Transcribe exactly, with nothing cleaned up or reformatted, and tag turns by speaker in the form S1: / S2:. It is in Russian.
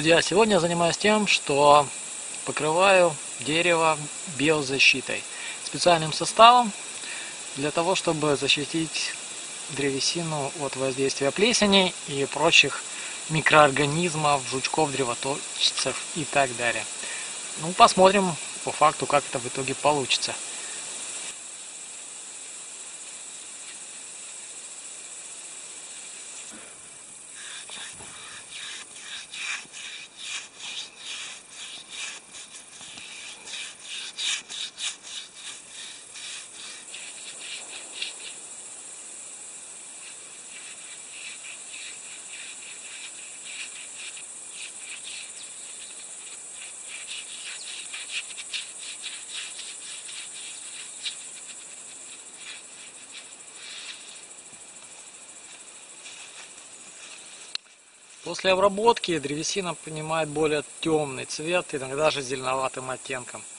S1: Друзья, сегодня я занимаюсь тем, что покрываю дерево биозащитой, специальным составом для того, чтобы защитить древесину от воздействия плесени и прочих микроорганизмов, жучков, древоточцев и так далее. Ну, посмотрим по факту, как это в итоге получится. После обработки древесина принимает более темный цвет, иногда же зеленоватым оттенком.